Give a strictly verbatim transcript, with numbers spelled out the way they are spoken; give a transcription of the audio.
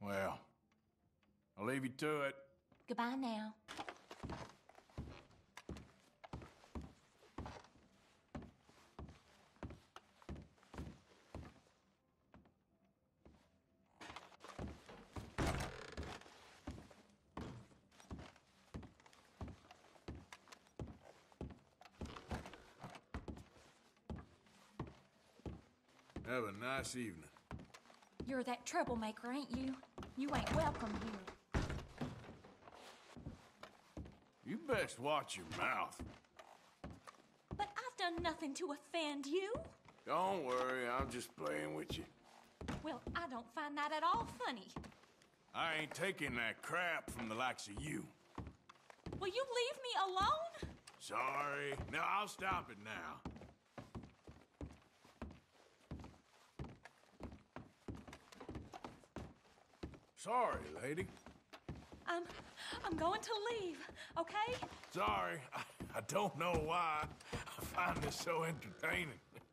Well, I'll leave you to it. Goodbye now. Have a nice evening. You're that troublemaker, ain't you? You ain't welcome here. You best watch your mouth. But I've done nothing to offend you. Don't worry, I'm just playing with you. Well, I don't find that at all funny. I ain't taking that crap from the likes of you. Will you leave me alone? Sorry. Now, I'll stop it now. Sorry, lady. I'm... I'm going to leave, okay? Sorry. I, I don't know why. I find this so entertaining.